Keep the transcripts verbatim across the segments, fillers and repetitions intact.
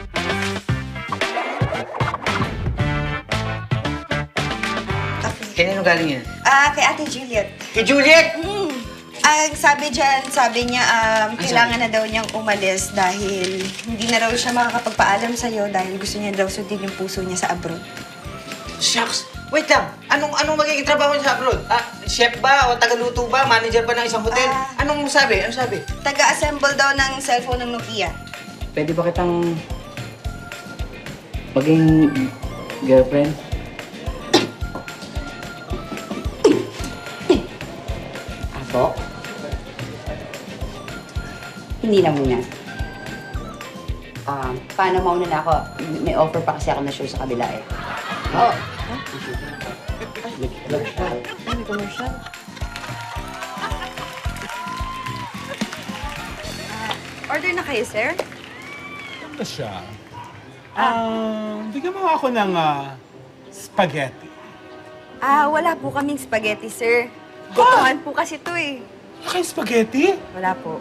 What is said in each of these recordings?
Kanino galing yan? Ah, kay Ate Juliet. Kay Juliet! Hmm. Ang sabi dyan, sabi niya, um, kailangan sabi? na daw niyang umalis dahil hindi na raw siya makakapagpaalam sa'yo dahil gusto niya daw sundin yung puso niya sa abroad. Shucks! Wait lang! Anong anong magiging trabaho niya sa abroad? Ah, chef ba? O tagaluto ba? Manager ba ng isang hotel? Ah. Anong sabi? Ano sabi? Taga-assemble daw ng cellphone ng Nokia. Pwede ba kitang maging girlfriend? Ako? Hindi na muna. Um, paano mauna na ako? May offer pa kasi ako na show sa kabila eh. Oo. Ano, commercial? Ah, order na kayo, sir? Ano siya? Ah, bigyan mo ako ng ah, spaghetti. Ah, wala po kaming spaghetti, sir. Gutuhan po kasi to eh. Wala kayong spaghetti? Wala po.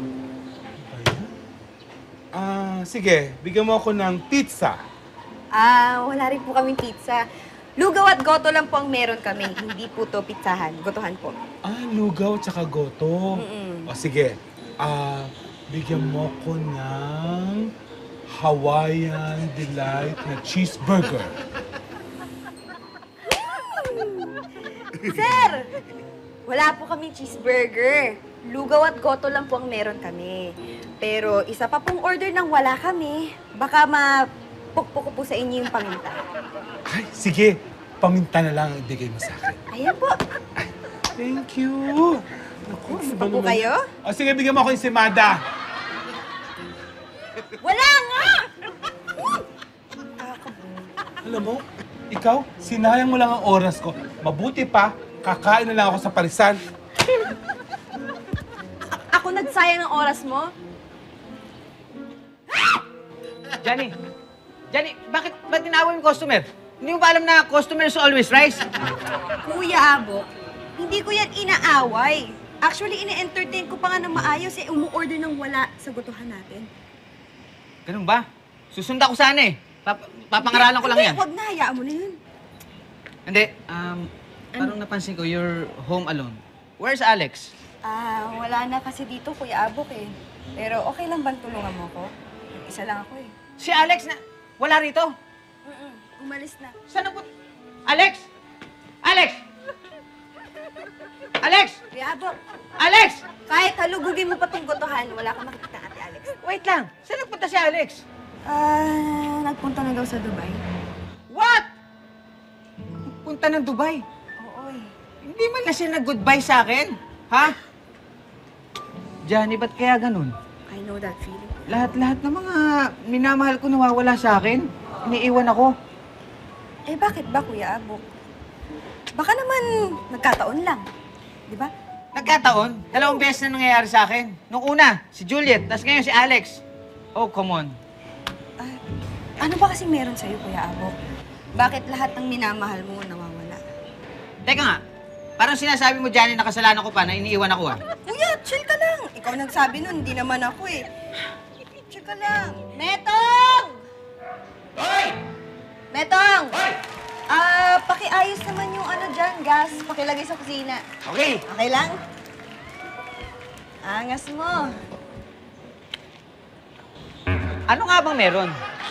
Ah, sige, bigyan mo ako ng pizza. Ah, wala rin po kaming pizza. Lugaw at goto lang po ang meron kami. Hindi po to pizzahan. Gotohan po. Ah, lugaw tsaka goto. Mm-mm. O sige, ah, bigyan mo ko ng Hawaiian Delight na cheeseburger. Sir! Wala po kaming cheeseburger. Lugaw at goto lang po ang meron kami. Pero isa pa pong order nang wala kami. Baka mapukpok ko po sa inyo yung paminta. Ay, sige, paminta na lang ang ibigay mo sa akin. Ayan po. Thank you. Naku, ano Gusto ba po naman kayo? yan? O sige, bigyan mo ako yung simada. Wala nga! Alam mo, ikaw, sinayang mo lang ang oras ko. Mabuti pa, kakain na lang ako sa parisan. Ako nagsayang ng oras mo? Johnny! Johnny, bakit ba't tinawag yung customer? Hindi mo ba alam na customer is always right? Kuya Abok, hindi ko yan inaaway. Actually, ine-entertain ko pa nga ng maayos eh. Umu-order ng wala sa gutuhan natin. Ganun ba? Susunda ko sana eh. Pap papangaralan ko lang Hindi, yan. Huwag na, hayaan mo na yun. Hindi, um, parang napansin ko, you're home alone. Where's Alex? Ah, wala na kasi dito, Kuya Abok eh. Pero okay lang bang tulungan mo ko? Isa lang ako eh. Si Alex na... Wala rito. Mm-mm, umalis na. Saan ang... Alex! Alex! Alex! Kuya Abok, Alex! kahit halugugin mo pa tong gutuhan, wala kang makikita Ate Alex. Wait lang. Saan nagpunta si Alex? Ah, nagpunta na daw sa Dubai. What? Punta ng Dubai. Oo eh. Hindi man na siya nag-goodbye sa akin. Ha? Johnny, ba't kaya ganun? I know that feeling. Lahat-lahat ng mga minamahal ko nawawala sa akin. Iniiwan ako. Eh bakit ba, Kuya Abok? Baka naman nagkataon lang. Di ba? Nagkataon, dalawang beses na nangyayari sa akin. Nung una, si Juliet, tapos ngayon si Alex. Oh, come on. Ah, ano ba kasing meron sa'yo, Kuya Abok? Bakit lahat ng minamahal mo nawawala? Teka nga, parang sinasabi mo, Johnny, na kasalanan ko pa na iniiwan ako ah. Kuya, chill ka lang. Ikaw nagsabi nun, hindi naman ako eh. Chill ka lang. Metong! Hoy! Metong! Ah, pakiayos naman yung ano dyan, gas. Pakilagay sa kusina. Okay. Okay lang? Angas mo. Ano nga bang meron?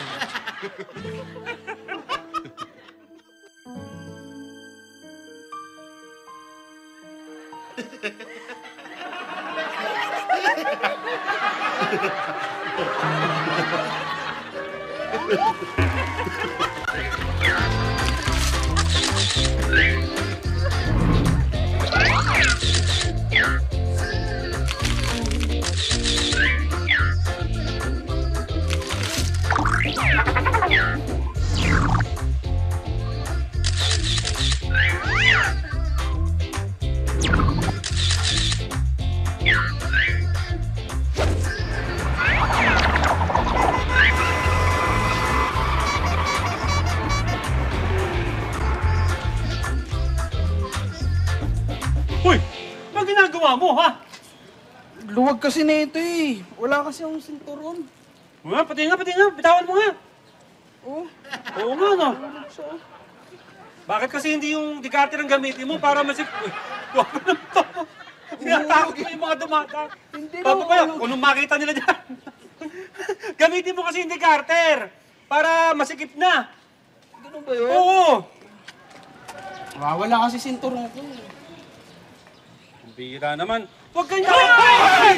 Hoy! Ano ginagawa mo, ha? Luwag kasi na ito eh. Wala kasi akong sinturon. Nga, pati nga, pati nga. Bitawan mo nga. Oh, Oo nga, no? Bakit kasi hindi yung Ducati ang gamitin mo para masip... Uy, wag mo naman to. Sinatakot mo yung mga dumata. Hindi na. Papa pala, kung nung makita nila dyan. Gamitin mo kasi yung Ducati para masikip na. Ganun ba yun? Oo. Wala kasi sinturong ko. Ang bira naman. Huwag kang gawin! Ay!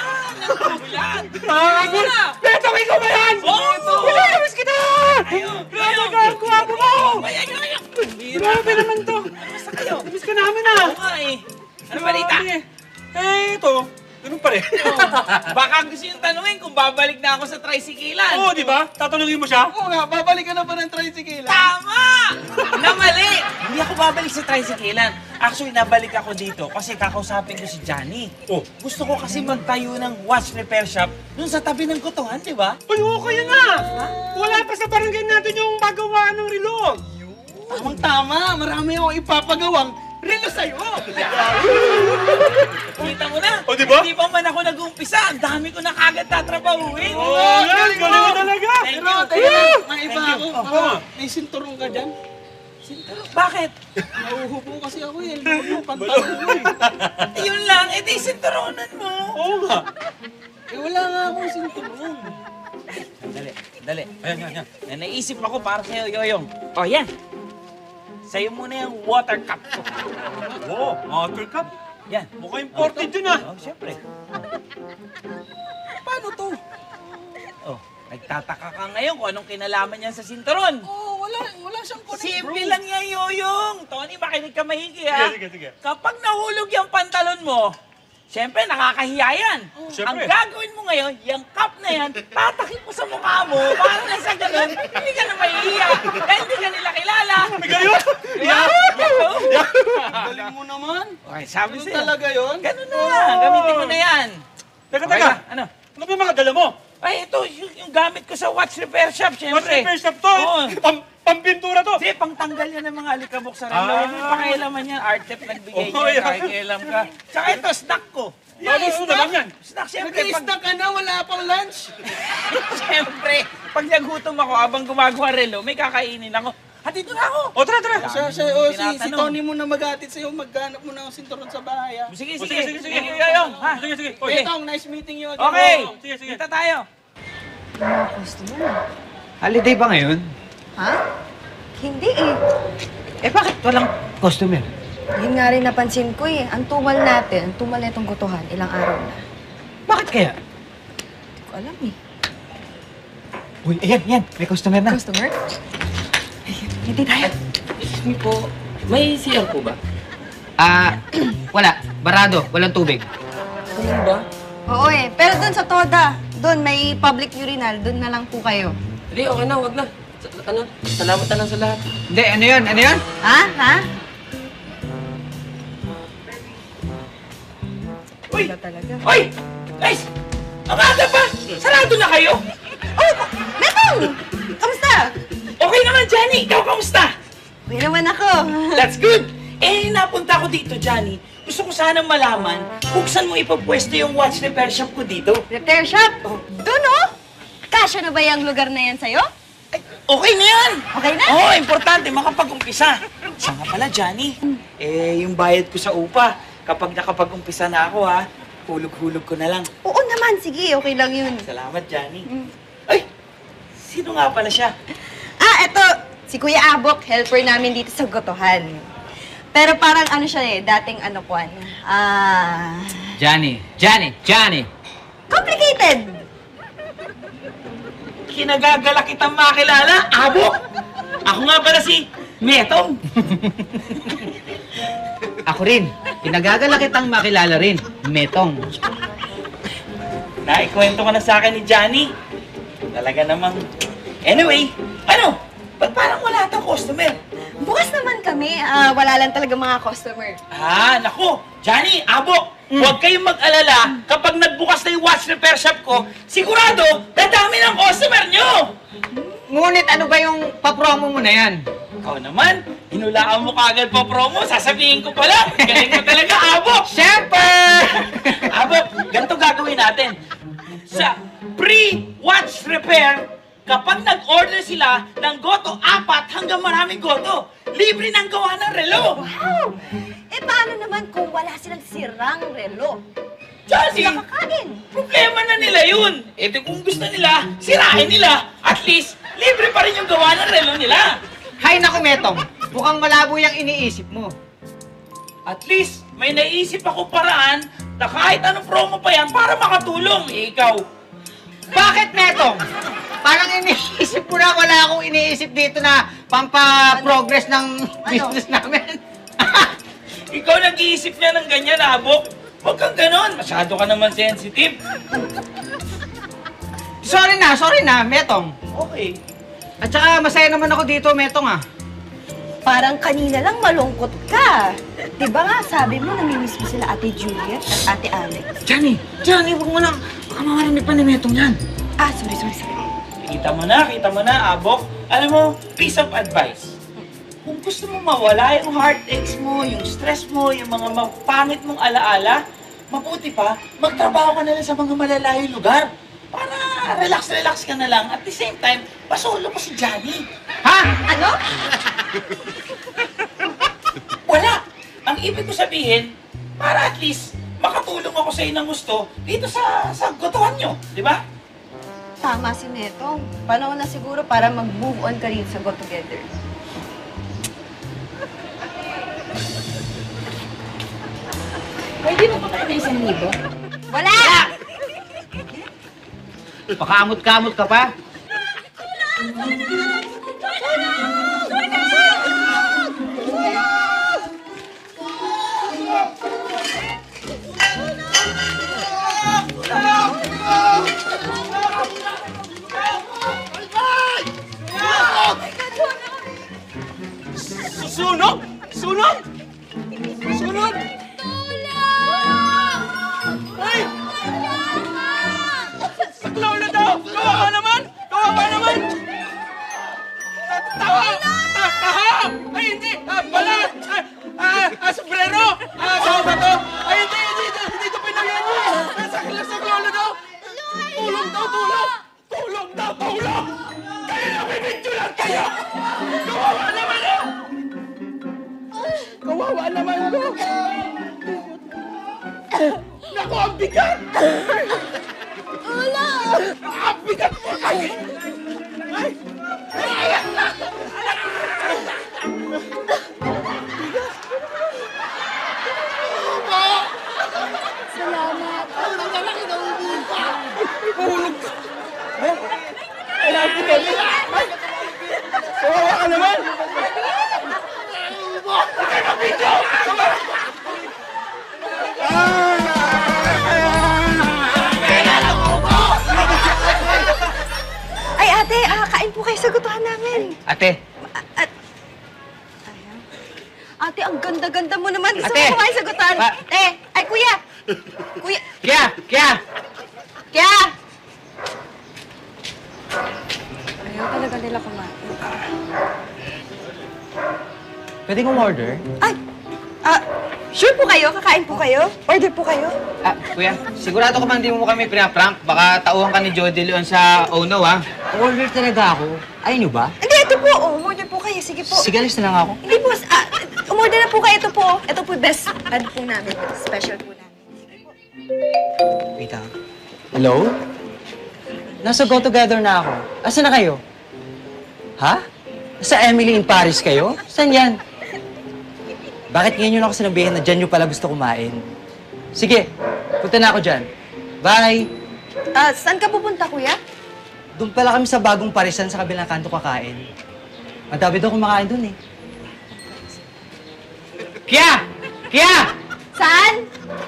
Ah! Betong, ikaw ba yan? Oo! Pinayabas kita! Grabe ka, ang guwapo mo! Grabe naman to! Basta kayo? Miss ka namin ah! Oo nga eh. Ano balita? Eh, ito. Ganun pa rin. Baka gusto yung tanungin kung babalik na ako sa tricyclean. Oo, di ba? Tatanungin mo siya? Oo nga, babalik ka na ba ng tricycle? Tama! Namali! Hindi ako babalik sa tricyclean. Actually, nabalik ako dito kasi kakausapin ko si Johnny. Oh. Gusto ko kasi magtayo ng watch repair shop dun sa tabi ng Gotohan, di ba? Ay, oo, kaya nga! Wala pa sa barangay natin yung magawaan ng relo. Tamang-tama, marami akong ipapagawang relo sa'yo. Kita mo na? O, di ba? Hindi pa man ako nag-uumpisa. Ang dami ko na kagad tatrabahuin. Oo, oh, yan! Galing mo talaga! Thank Pero, you. teka lang, may iba ako. Oh, Ako, oh. may sinturong ka dyan. Bakit? Nauhubo kasi ako eh. Lulo, pantalon mo eh. Yun lang, edi sinturonan mo. Oo nga. Eh, wala nga akong sinturong. Dali, dali. Ayan, yan, yan. Na naisip ako para sa'yo, Yoyong. O, yan. Sa'yo muna yung water cup ko. Oo, water cup. Yan. Mukhang imported yun ah. Oh, siyempre. Paano to? Oh, nagtataka ka ngayon kung anong kinalaman niya sa sinturon. Oo, wala, wala siyang connect, Simple bro. lang yan, Yoyong. Tony, makinig ka mahigi, ha? Sige, sige, sige. Kapag nahulog yung pantalon mo, siyempre, nakakahiya yan. Siyempre. Ang gagawin mo ngayon, yung cup na yan, tatakip mo sa mukha mo, para na sa ganun, hindi ka na mahihiya. Dahil hindi ka nila kilala. May gayon! Yeah. Galing mo naman. Okay, sabi Ganun sa'yo. talaga yun? Ganun na yan. Gamitin mo na yan. Teka, Okay teka. na, ano? Ano ba yung mga dala mo? Ay, ito, yung, yung gamit ko sa watch repair shop, What's siyempre. the first step to? Oo. Pam pampintura to! Kasi pangtanggal yan ng mga alikabok sa relo. Ah. Huwag mo pakialaman yan. Artep nagbigay Oh, niya. yeah. Nakikialam ka. Tsaka ito, snack ko. Ano ano naman yan? Snack, siyempre. Pag, Nag-i-snack ka na, wala pang lunch. siyempre, pag nagutom ako habang gumagawa relo, may kakainin ako. Hatid mo na ako. O, tara, tara! Siya, siya, o, si, si Tinatanong. Tony mo na mag-atid sa'yo, magganap mo ng sinturon sa bahay, ah. Sige, O, sige. sige, sige, sige. Sige, Yoyong, ha? Sige, sige. O, Okay. Betong, nice meeting you. Okay. Sige, sige. Kita tayo. Holiday ba ngayon? ha? Hindi eh. Eh, bakit walang customer? Yun nga rin napansin ko eh. Ang tumal natin, ang tumal na itong Gotohan, ilang araw na. Bakit kaya? Hindi ko alam eh. Uy, ayan, ayan. May customer na. Customer? Hindi tayo. Excuse me po, may C R po ba? Ah, wala. Barado. Walang tubig. Ganun ba? Oo eh. Pero dun sa Toda, dun may public urinal, dun na lang po kayo. Hindi, okay na, wag na. Sa- ano, salamat na lang sa lahat. Hindi, ano yun? Ano yun? Ha? Ha? Uy! Wala talaga. Uy! Guys! Ang aga pa! Sarado na kayo! Oh! Metong! Kamusta? Okay naman, Johnny! Ikaw, kamusta? Okay naman ako. That's good! Eh, napunta ko dito, Johnny. Gusto ko sanang malaman kung saan mo ipapwesto yung watch repair shop ko dito. Repair shop? Dun oh! Kasya na ba yung lugar na yan sa'yo? Ay, okay na yan! Okay na? Oo, importante, makapag-umpisa. Siya nga pala, Johnny. Eh, yung bayad ko sa upa, kapag nakapag-umpisa na ako, ha, hulog-hulog ko na lang. Oo naman, sige. Okay lang yun. Salamat, Johnny. Ay, sino nga pala siya? Ah, eto. Si Kuya Abok, helper namin dito sa Gotohan. Pero parang ano siya eh, dating ano kuan. Ah... Johnny. Johnny. Johnny. complicated! Kinagagala kitang makilala, Abo! Ako nga pala si Metong. Ako rin. Pinagagala kitang makilala rin. Metong. Naikwento ka na sa akin ni Johnny. Talaga namang... Anyway, ano? Ba't parang wala tang customer? Bukas naman kami. Ah, wala lang talaga mga customer. Ah, naku! Johnny, Abo! Huwag kayong mag-alala kapag nagbukas na yung watch repair shop ko, sigurado, dadami ng customer nyo! Ngunit ano ba yung papromo mo na yan? Ikaw naman, hinulaan mo kagad pa promo, sasabihin ko pala. Galing mo talaga, Abo! Siyempre! Abo, ganito gagawin natin. Sa free watch repair kapag nag-order sila ng goto apat hanggang maraming goto. Libre ng gawa ng relo. Wow! Eh, paano naman kung wala silang sirang relo? Johnny, Sila kakain. problema na nila yun. Ito kung gusto nila, sirain nila. At least, libre pa rin yung gawa ng relo nila. Hay naku, Metong. Mukhang malabo yung iniisip mo. At least, may naisip ako paraan na kahit anong promo pa yan para makatulong. Eh, ikaw, Bakit, Metong? Parang iniisip ko na wala akong iniisip dito na pampa-progress ng business namin. ikaw nag-iisip niya ng ganyan, Abok. Huwag kang ganon. Masyado ka naman sensitive. Sorry na, sorry na, Metong. Okay. At saka masaya naman ako dito, Metong ah. Parang kanina lang malungkot ka. Di ba nga, sabi mo, namimiss mo sila Ate Juliet at Ate Alex? Johnny, Johnny, huwag mo na. Baka mamarinig pa ni Metong yan. Ah, sorry, sorry, sorry. Kita mo na, kita mo na, Abok. Alam mo, piece of advice. Kung gusto mo mawala yung heartaches mo, yung stress mo, yung mga mapangit mong alaala, mabuti pa, magtrabaho ka na lang sa mga malalayong lugar. Para relax-relax ka na lang. At the same time, pasolo mo si Johnny. Ha? Ano? Wala! Ang ibig ko sabihin, para at least makatulong ako sa inang gusto dito sa, sa gotohan nyo. Di ba? Tama si Netong. Panahon na siguro para mag-move on ka rin sa Go Together. Pwede mo pa kayo na isang libo? Wala! Pakamot-kamot ka pa? Susunog! Sunog! Sunog! Ay! Saklaw na daw! Kawawa naman! Kawawa naman! Tawa! Ta- Taha! Ay, hindi! Ah, balat! Ah, ah, ah, sombrero! Ah, tao ba to? Ay, hindi! Hindi! Hindi! Hindi ito pinagyan! Ah, saklaw! Saklaw na daw! Tulong daw! Tulong! Tulong daw! Tulong! Kayo na binidyo lang kayo! Kawawa naman eh! Kawawa naman ko! Naku, ang bigat! Wala! Ang bigat mo! Ay! Ay! Ay! Salamat. Mahulog ka! Ay! Ay, happy ka rin! Ay! Kawawa ka naman! Ay, ate, ah, kain po kayo sa gutuhan namin. Ate, At... Ayan. Ate, ang ganda-ganda mo naman. Gusto Ate! mo kumain sa gutuhan? Pa- Eh, ay, kuya! Kuya! kya, kya! Kaya! Ayaw talaga nila kumain. Pwede kong order? Ay! Ah, sure po kayo? Kakain po kayo? Order po kayo? Ah, kuya, sigurado ka bang di mo kami pinaprank? Baka tauhan ka ni Jody Leon sa Oh No, ha? Order talaga ako. Ayaw nyo ba? Hindi, ito po. Oh, umorder po kayo. Sige po. Sige, alis na lang ako. Hindi po. Ah, umorder na po kayo. Ito po. Ito po best. Ano po namin. Special po namin. Wait ah. Hello? Nasa Go Together na ako. Asa na kayo? Ha? Sa Emily in Paris kayo? Saan yan? Bakit ngayon nyo na ako sinabihin na dyan nyo pala gusto kumain? Sige, punta na ako dyan. Bye! Ah, saan ka pupunta, kuya? Doon pala kami sa bagong Parisan sa kabilang kanto kakain. Madami daw kumakain doon eh. Kya! Kya! Saan?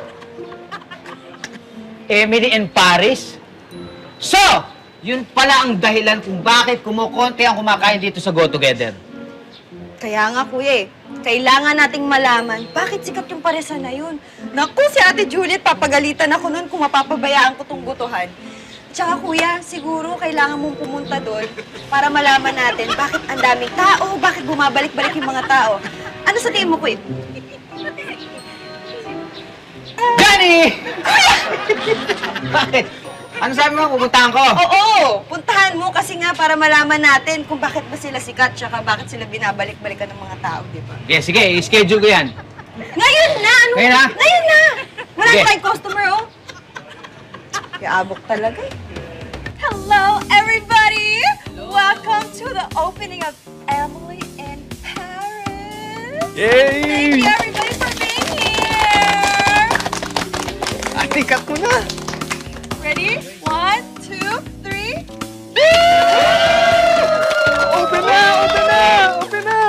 Emily in Paris? So, yun pala ang dahilan kung bakit kumukonti ang kumakain dito sa Go Together. Kaya nga, kuya eh. Kailangan nating malaman bakit sikat yung paresan na yun. Naku, si Ate Juliet, papagalitan ako nun kung mapapabayaan ko tong gutuhan. Tsaka kuya, siguro kailangan mong pumunta doon para malaman natin bakit ang daming tao, bakit bumabalik-balik yung mga tao. Ano sa tingin mo, kuya? Johnny! Bakit? Ano sabi mo? Pupuntahan ko? Oo, puntahan mo kasi nga para malaman natin kung bakit ba sila sikat tsaka bakit sila binabalik-balikan ng mga tao, di ba? Okay, sige, i-schedule ko yan. Ngayon na! Ano? Ngayon na? Ngayon na! Wala Sige. tayong customer, oh. Kaabok talaga eh. Hello, everybody! Welcome to the opening of Emily in Paris! Yay! Thank you, everybody, for being here! Ate, cut mo na! Ready? One, two, three. Open na! Open na! Open na!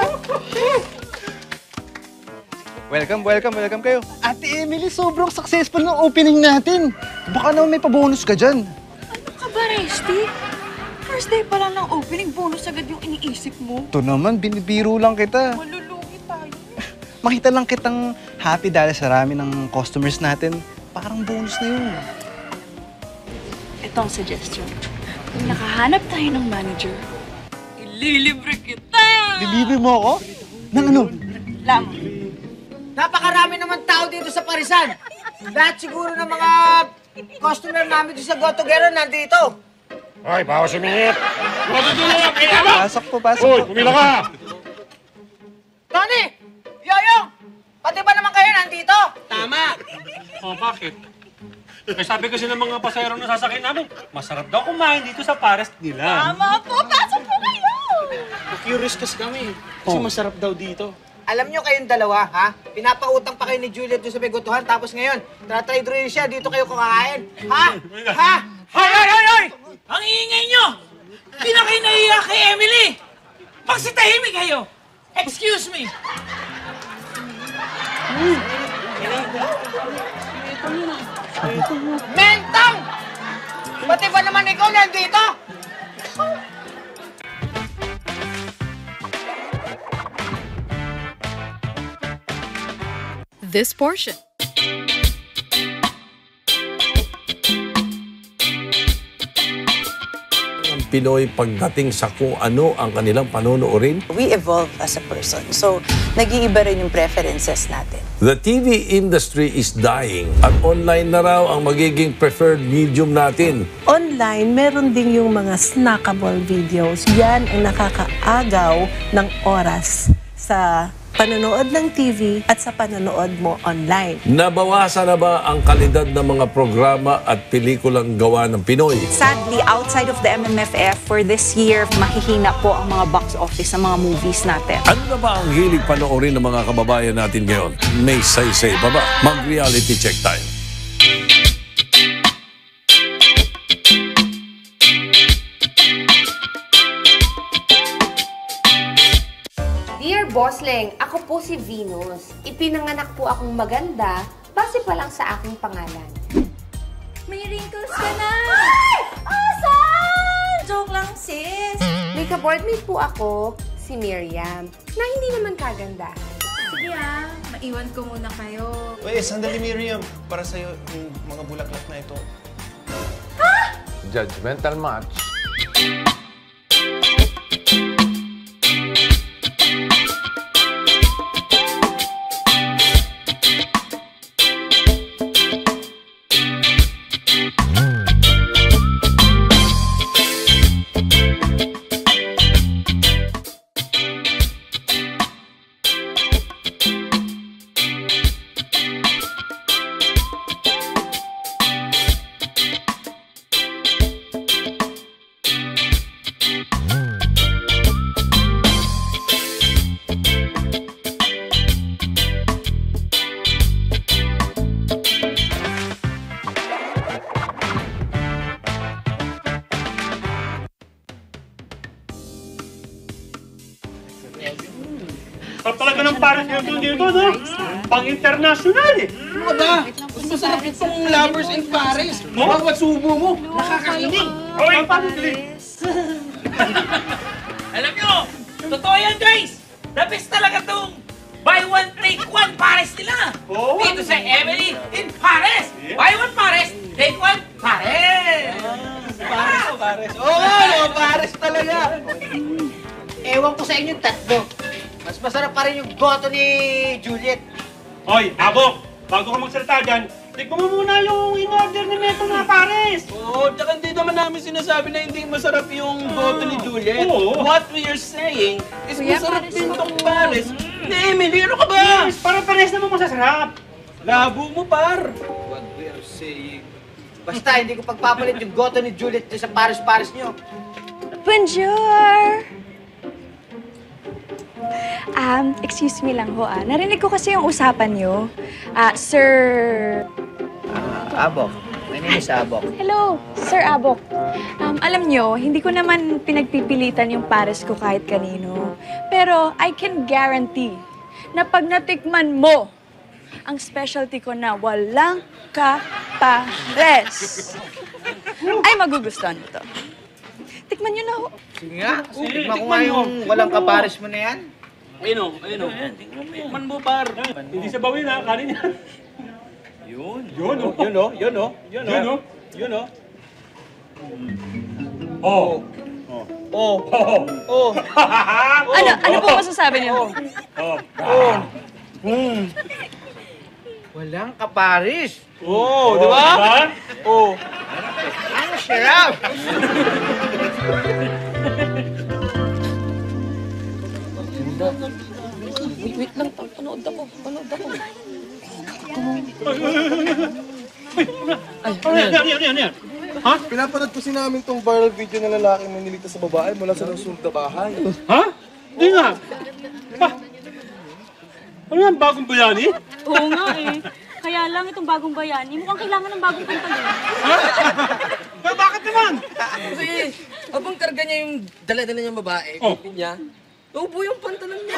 Welcome, welcome, welcome kayo. Ate Emily, sobrang successful ng opening natin. Baka naman may pabonus ka dyan. Ano ka ba, Resty? First day pa lang ng opening, bonus agad yung iniisip mo. Ito naman, binibiro lang kita. Malulugi tayo. Makita lang kitang happy dahil sa rami ng customers natin. Parang bonus na yun. Ito ang suggestion. Kung nakahanap tayo ng manager, ililibre kita! Deliver mo ako? Nang ano? Lam. Napakarami naman tao dito sa Parisan. Lahat siguro ng mga customer namin dito sa Go Together nandito. Hoy, bawas sumingit! Matutulong ka, kaya mo! Pasok po, pasok Hoy, po. pumila ka! Tony! Yoyong! Pati ba naman kayo nandito? Tama! Oh, bakit? Eh, sabi kasi ng mga pasayro na sasakyan namin, masarap daw kumain dito sa Paris nila. Tama po, pasok po kayo! Curious kasi kami. Kasi masarap daw dito. Alam nyo kayong dalawa, ha? Pinapautang pa kayo ni Juliet doon sa Begotuhan, tapos ngayon, tatry drill siya, dito kayo kakain. Ha? Ha? Hoy, hoy, hoy, hoy! Ang ingay nyo! Hindi na kayo nahiya kay Emily! Magsitahimik kayo! Excuse me! Mentang! Pati ba naman ikaw nandito? This portion. Pinoy pagdating sa kung ano ang kanilang panonoorin. We evolve as a person. So, nag-iiba rin yung preferences natin. The T V industry is dying at online na raw ang magiging preferred medium natin. Online, meron din yung mga snackable videos. Yan ang nakakaagaw ng oras sa panonood ng T V at sa panonood mo online. Nabawasan na ba ang kalidad ng mga programa at pelikulang gawa ng Pinoy? Sadly, outside of the M M F F for this year, mahihina po ang mga box office ng mga movies natin. Ano na ba ang hilig panoorin ng mga kababayan natin ngayon? May say-say pa ba? Mag-reality check tayo. Dear Bossling, ako po si Venus. Ipinanganak po akong maganda base pa lang sa aking pangalan. May wrinkles ka na! Ay! Awesome! Joke lang, sis. May ka-boardmate po ako, si Miriam, na hindi naman kaganda. Sige ah, maiwan ko muna kayo. Wait, sandali Miriam. Para sa'yo yung mga bulaklak na ito. Judgmental match. Sarap talaga ng Paris dito dito, no? Pang-international eh. Ano ba? Mas masarap itong Lovers in Paris. Bawat subo mo, nakakakinig. Hoy, pang-English. Alam nyo, totoo yan guys! The best talaga tong buy one, take one Paris nila! Oh. Dito sa Emily in Paris! Buy one Paris, take one Paris! Paris, Paris. Oo nga, no, Paris talaga. Ewan ko sa inyo tatlo. Mas masarap pa rin yung goto ni Juliet. Hoy, Abok! Bago ka magsalita dyan, Tikman mo muna yung in-order ni Metong na pares. Oo, tsaka hindi naman namin sinasabi na hindi masarap yung goto ni Juliet. Oo. What we are saying is Kuya, masarap pares din mo tong to. pares. Ni Emily, ano ka ba? Yes, para pares naman masasarap. Labo mo, par. What we are saying. Basta, hindi ko pagpapalit yung goto ni Juliet sa pares-pares nyo. Bonjour! Um, excuse me lang ho ah. Narinig ko kasi yung usapan nyo. Ah, Sir... Ah, Abok. My name is Abok. Hello, Sir Abok. Um, alam nyo, hindi ko naman pinagpipilitan yung pares ko kahit kanino. Pero I can guarantee na pag natikman mo ang specialty ko na walang kapares, ay magugustuhan ito. Tikman nyo na ho. Sige nga. Tikman ko nga yung walang kapares mo na yan. Ayun o, ayun o. Tikman mo, par. Hindi sa bawin ha, kanin yan. Yun. Yun o. Yun o, yun o. Yun o. Yun o. Yun o. Oh. Oh. Oh. Oh. Ano, ano po masasabi niyo? Oh. Oh. Walang kapares. Oh, di ba? Diba? Oh. Ano, sarap? Wait, wait lang. Panood ako. Panood ako. Ay, ano yan? Ano yan? Ano yan? Ha? Pinapanood kasi namin tong viral video na lalaki na niligtas sa babae mula sa nasulta bahay. Ha? Hindi nga. Ha? Ano yan? Bagong bayani? Oo nga eh. Kaya lang itong bagong bayani, mukhang kailangan ng bagong pantalon. Ha? Ba- bakit naman? Kasi habang karga niya yung dala-dala niyang babae, Oh. oh. niya, ubo yung pantalon niya.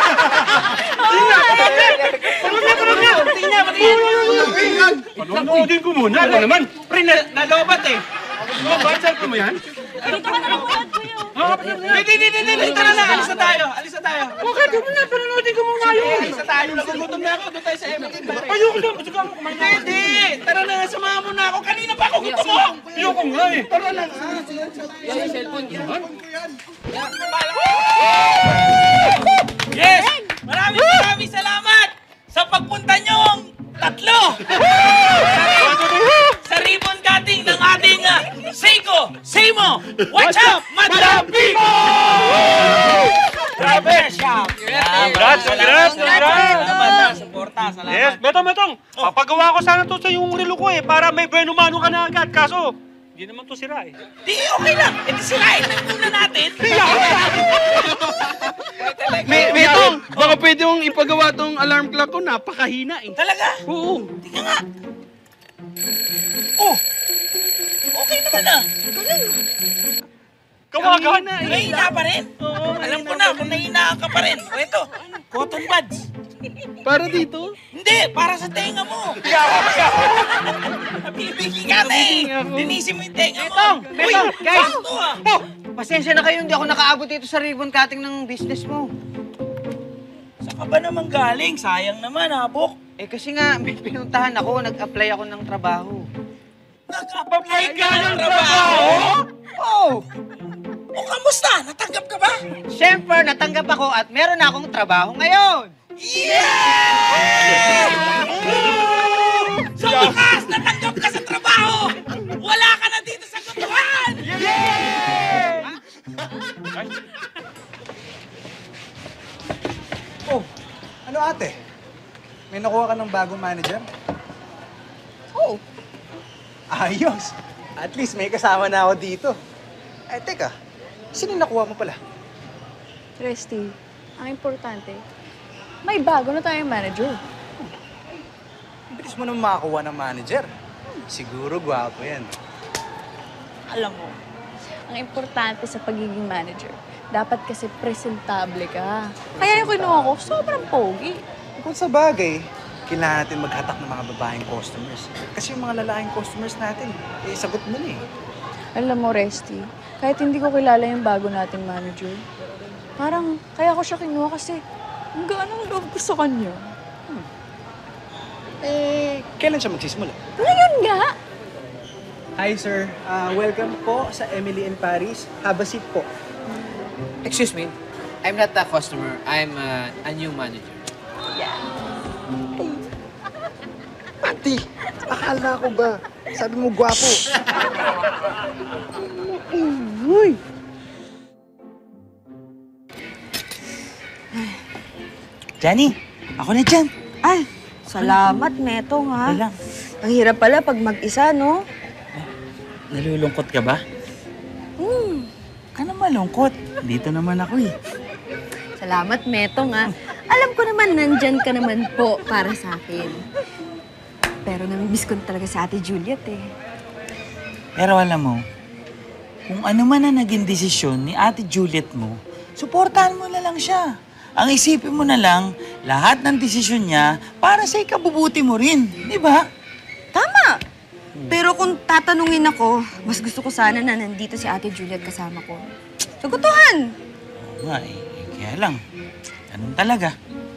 Tingnan niya, patingin. Panoodin ko muna. Ano naman? Pre, na- nalobat eh. Lobat, saan ko mo yan? Dito ka na lang ulit, kuya. Hindi, hindi, hindi, hindi. Tara na, alis na tayo. Alis na tayo. Bakit? Ano na? Panoodin ko muna yun. Alis na tayo. Nagugutom na ako. Doon tayo sa Emily. Ayoko na. Gusto ko ako kumain na. Hindi, tara na. Samahan mo na ako. Kanina pa ako gusto mo. Ayoko nga eh. Tara lang. Yan ang cellphone niya. Yes! Maraming maraming salamat sa pagpunta niyong tatlo sa ribbon cutting ng ating uh, Seiko Simo What's Up, Madam Bimo! Grabe! Congrats! Congrats! Congrats! Salamat sa suporta. Salamat. Yes, Metong, Metong. Papagawa ko sana to sa yung relo ko eh, para may bueno mano ka na agad. Kaso, hindi naman to sira eh. Di, okay lang. E di sirain na muna natin. May, Metong, baka pwede mong ipagawa tong alarm clock ko, napakahina eh. Talaga? Oo. Tingnan nga. Oh! Okay naman ah. Kawagan na. Nahihina pa rin? Oo. Alam ko na kung nahihinaan ka pa rin. O ito, cotton buds. Para dito? Hindi, para sa tenga mo. Nabibigay ka na eh. Linisin mo yung tenga mo. Metong! Metong! Uy, Guys! sakto ah. Oh! Pasensya na kayo, hindi ako nakaabot dito sa ribbon cutting ng business mo. Saan ka ba naman galing? Sayang naman, Abok. Eh kasi nga, may pinuntahan ako, nag-apply ako ng trabaho. Nag-apply ka ng trabaho? Oo! O kamusta? Natanggap ka ba? Siyempre, natanggap ako at meron na akong trabaho ngayon! Yeah! Sa wakas, natanggap ka sa trabaho! Wala ka na dito sa kutuhan! Oh, ano ate? May nakuha ka ng bagong manager? Oo. Ayos! At least may kasama na ako dito. Eh, teka. Sino nakuha mo pala? Resty, ang importante, may bago na tayong manager. Bilis mo naman makakuha ng manager. Siguro gwapo yan. Alam mo, ang importante sa pagiging manager, dapat kasi presentable ka. Kaya yung kinuha ko, sobrang pogi. Kung sa bagay, kailangan natin maghatak ng mga babaeng customers. Kasi yung mga lalaking customers natin, eh, sagot mo na eh. Alam mo, Resty, kahit hindi ko kilala yung bago nating manager, parang kaya ko siya kinuha kasi ang gaan ang loob ko sa kanya. Hmm. Eh, kailan siya magsisimula? Ngayon nga! Hi, sir. Uh, welcome po sa Emily in Paris. Have a seat po. Excuse me, I'm not a customer. I'm uh, a new manager. Yeah. Ate, Akala ko ba? Sabi mo gwapo. Uy! Jenny, ako na dyan. Ay, salamat, Metong, ha? Wala lang. Ang hirap pala pag mag-isa, no? Nalulungkot ka ba? Hmm. Ka na malungkot. Dito naman ako eh. Salamat, Metong, ha? Alam ko naman, nandyan ka naman po para sa akin. Pero namimiss ko talaga si Ate Juliet, eh. Pero alam mo, kung ano man ang naging desisyon ni Ate Juliet mo, suportahan mo na lang siya. Ang isipin mo na lang, lahat ng desisyon niya para sa ikabubuti mo rin. Di ba? Tama! Pero kung tatanungin ako, mas gusto ko sana na nandito si Ate Juliet kasama ko. Sagutuhan! Oo nga eh. Kaya lang, ganun talaga.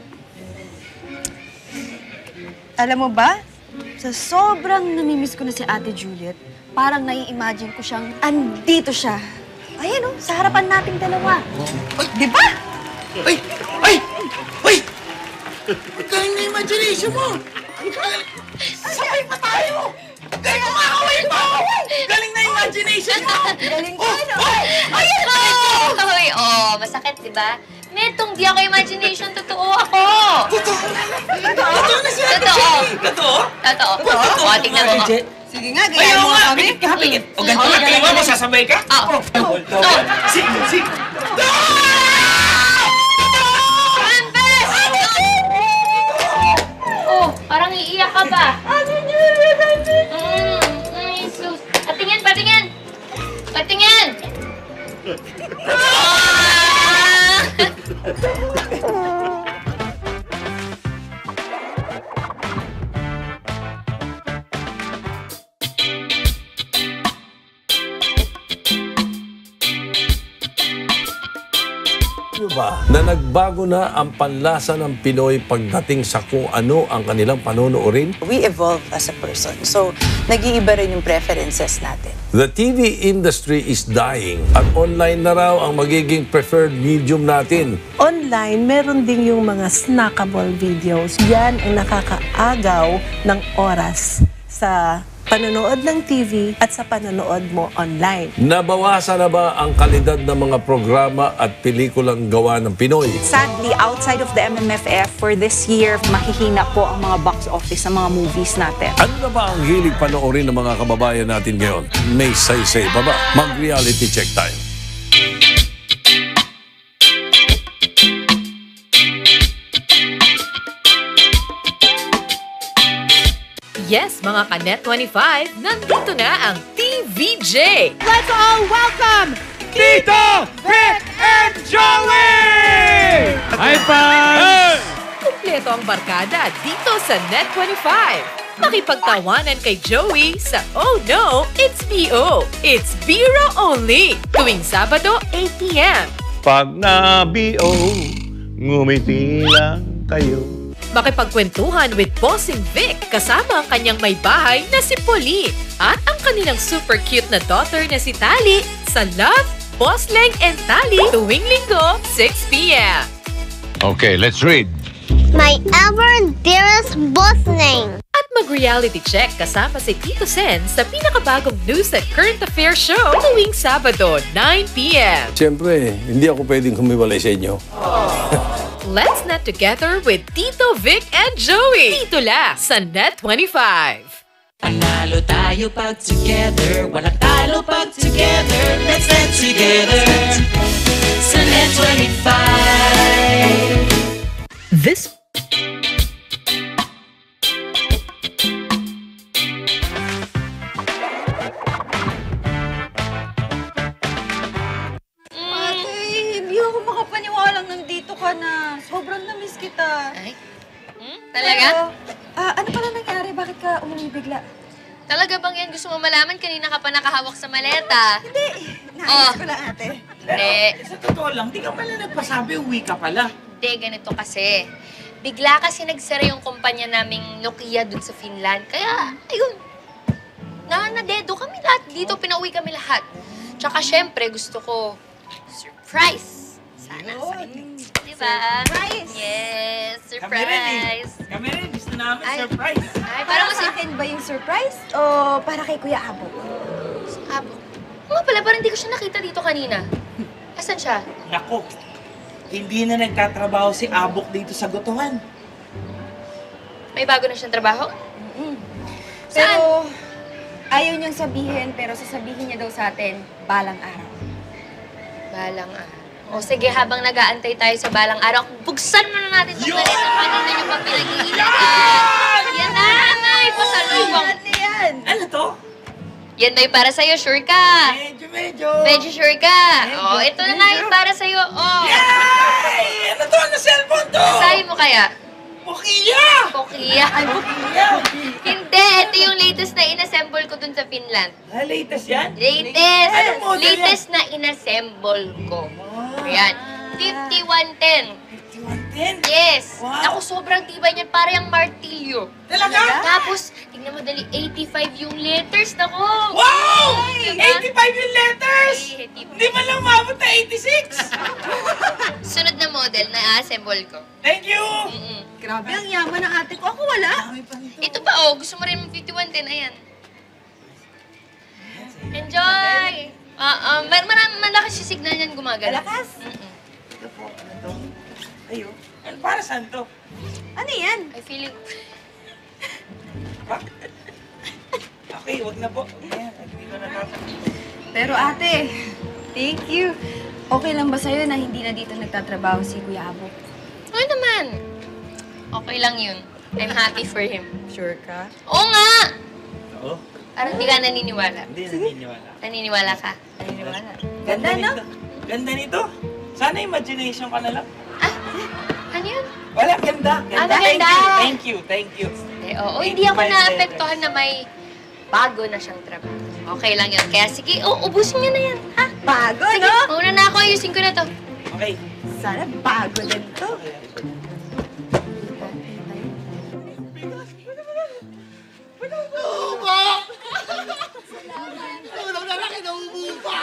Alam mo ba, sa sobrang namimiss ko na si Ate Juliet, parang nai-imagine ko siyang andito siya. Ayan o, sa harapan nating dalawa. Di ba? Ay! Ay! Ay! Galing na imagination mo! Sabay pa tayo! Galing mo makaway pa! Galing na imagination mo! Galing ko, no? Ayan! Hoy, oh, masakit, di ba? Netong, di ako imagination, totoo ako. Totoo? Totoo na si Ate Jenny! Totoo? Totoo. Totoo? O, tingnan mo. Sige nga, ganyan mo kami. Pikit ka, pikit. O ganito na kayo mo, sasabay ka? Oo. Sige, sige. Oh, parang iiyak ka ba? Mm, ay, sus. Patingin, patingin! Patingin! Ba na nagbago na ang panlasa ng Pinoy pagdating sa kung ano ang kanilang panonoorin? We evolve as a person. So, nag-iiba rin yung preferences natin. The T V industry is dying at online na raw ang magiging preferred medium natin. Online, meron din yung mga snackable videos. Yan ang nakakaagaw ng oras sa panonood ng T V at sa panonood mo online. Nabawasan na ba ang kalidad ng mga programa at pelikulang gawa ng Pinoy? Sadly, outside of the M M F F, for this year, mahihina po ang mga box office ng mga movies natin. Ano na ba ang hilig panoorin ng mga kababayan natin ngayon? May say-say pa ba? Mag-reality check tayo. Yes, mga ka-Net twenty-five, nandito na ang T V J! Let's all welcome Tito, Vic, and Joey! High five! Kumpleto ang barkada dito sa Net twenty-five. Makipagtawanan kay Joey sa Oh No, It's B O. It's Biro Only. Tuwing Sabado, eight p m Pag na-B O, ngumiti lang kayo. Makipagkwentuhan with Bossing Vic kasama ang kanyang may bahay na si Pauline at ang kanilang super cute na daughter na si Tali sa Love, Bosleng and Tali tuwing Linggo, six p m Okay, let's read. My ever dearest Bosleng. At mag-reality check kasama si Tito Sen sa pinakabagong news at current affairs show tuwing Sabado, nine p m Siyempre, hindi ako pwedeng kumiwalay sa inyo. Let's Net Together with Tito, Vic, and Joey. Dito la sa Net twenty-five. Panalo tayo pag together, walang talo pag together. Let's Net Together sa Net twenty-five. This Ate, hindi ako makapaniwalang nandito ka na. Sobrang na-miss kita. Ay? Hmm? Talaga? Pero, ah, ano pala nangyari? Bakit ka umuwi bigla? Talaga bang yan? Gusto mo malaman? Kanina ka pa nakahawak sa maleta. Hindi. Naayos ko lang, ate. Hindi. Sa totoo lang, di ka pala nagpasabi, uwi ka pala. Hindi, ganito kasi. Bigla kasi nagsara yung kumpanya naming Nokia dun sa Finland. Kaya, ayun. Na, nadedo kami lahat dito. Pinauwi kami lahat. Tsaka syempre, gusto ko surprise. Sana. Diba? Surprise! Yes, Kami rin eh. surprise. Kami rin, gusto namin Ay. surprise. Ay, Para parang sa akin ba yung surprise? O para kay Kuya Abo? Abo. Oo pala, parang hindi ko siya nakita dito kanina. Asan siya? Naku, hindi na nagtatrabaho si Abok dito sa Gotohan. May bago na siyang trabaho? Pero ayaw niyang sabihin, pero sasabihin niya daw sa atin, balang araw. Balang araw. O sige, habang nag-aantay tayo sa balang araw, buksan muna natin itong ganito. Kanina niyo pa pinag-iinatan. Yan na, may pasalubong. Ano yan? Ano to? Yan may para sa'yo, sure ka? Medyo, medyo. Medyo sure ka? O, ito na nga yung para sa'yo. O. Yay! Ano to? Ano cellphone to? Basahin mo kaya? Bukiya! Bukiya? Ay, bukiya! Hindi, ito yung latest na inassemble ko dun sa Finland. Ah, latest yan? Latest! Anong model yan? Latest na inassemble ko. Ayan. fifty-one ten. fifty-one ten? Yes. Wow. Naku, sobrang tibay niyan. Para yung martilyo. Talaga? Tapos, tingnan mo dali, eighty-five yung letters. Naku! Wow! Diba? eighty-five yung letters! eighty-five. Hindi man lang umabot na eighty-six! Sunod na model na assemble ko. Thank you! Mm-mm. Grabe, ang yaman ng ate ko. Ako wala. Ito pa, oh. Gusto mo rin ng fifty-one ten. Ayan. Enjoy! Ah, ah, mar mar malakas yung signal niyan gumagana. Malakas? Mm-mm. Ito po, ano to? Ayo. Ano para saan to? Ano yan? I feel it. Okay, wag na po. Ayan, hindi ko na Pero ate, thank you. Okay lang ba sa'yo na hindi na dito nagtatrabaho si Kuya Abo? Oo naman. Okay lang yun. I'm happy for him. Sure ka? Oo nga! Oo. Parang hindi ka naniniwala. Hindi naniniwala. Naniniwala ka? Naniniwala. Ganda nito. Ganda nito. Sana imagination ka na lang. Ano yun? Wala, ganda. Ah, Ganda. maganda. Thank you, thank you. Eh, oo, Thank hindi you, ako my naapektuhan na may bago na siyang trabaho. Okay lang yun. Kaya sige, oh, ubusin niyo na yan. Ha? Bago, Sige, no? mauna na ako. Ayusin ko na to. Okay. Sana bago din to. Ang lalaki na umupa!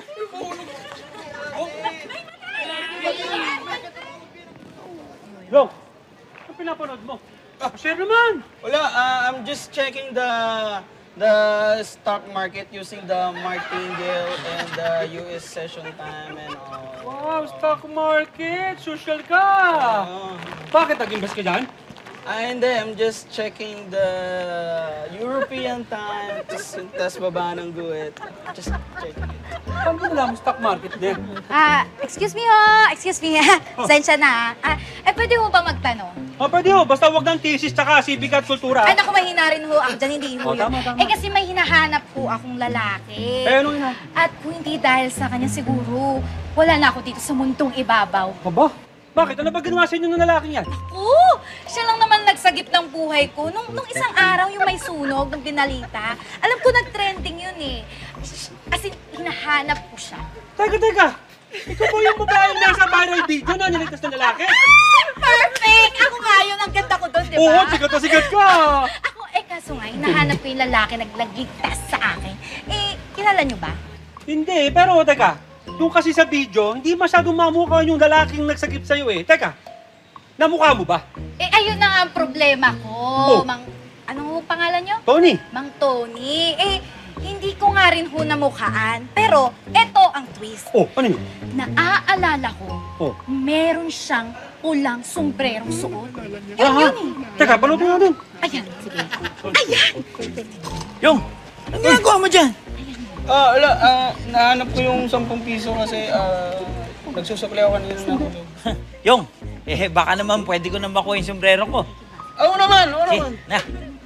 Long, ano pinapanood mo? Share naman! Wala, uh, I'm just checking the the stock market using the martingale and the U S session time and all. Wow, stock market! Social ka! Bakit nag-invest ka dyan? Ah, hindi. I'm just checking the European time, tas, tas baba ng guhit. Just checking it. Saan mo nalaman stock market din? Ah, excuse me ho, excuse me. Sensya na. Ah, eh, pwede ho ba magtanong? Oh, pwede ho. Basta wag ng thesis tsaka civic at kultura. Ay, naku, mahina rin ho ako dyan, hindi ho Oh, yun. tama, tama. Eh, kasi may hinahanap po akong lalaki. Eh, anong hinahanap? At kung hindi dahil sa kanya siguro, wala na ako dito sa mundong ibabaw. Aba? Bakit? Ano ba ginawa sa inyo ng lalaking yan? Oo! Siya lang naman nagsagip ng buhay ko. Nung, nung isang araw, yung may sunog, nung binalita, alam ko nag-trending yun eh. As in, hinahanap ko siya. Teka, teka! Ikaw po yung babaeng nasa viral video na niligtas ng lalaki? Perfect! Ako nga yun, ang ganda ko doon, di ba? Oo, sikat na sikat ka! Ako, eh kaso nga, hinahanap ko yung lalaki nagligtas sa akin. Eh, kilala nyo ba? Hindi, pero teka. Yung kasi sa video, hindi masyadong mamukha yung lalaking nagsagip sa'yo eh. Teka, namukha mo ba? Eh, ayun na nga ang problema ko. Oh. Mang, anong pangalan nyo? Tony! Mang Tony. Eh, hindi ko nga rin ho namukhaan. Pero, eto ang twist. Oh, ano yun? Naaalala ko, Oh. meron siyang pulang sombrerong suot. Yun, Aha. yun eh. Teka, panoodin natin. Ayan, sige. Ayan! Yung, anong ginagawa mo dyan? Ah, wala. Ah, nahanap ko yung sampung piso kasi ah, nagsusukli ako kanina na ako. Yung, eh baka naman pwede ko na makuha yung sombrero ko. Oo naman, oo Okay, naman. na.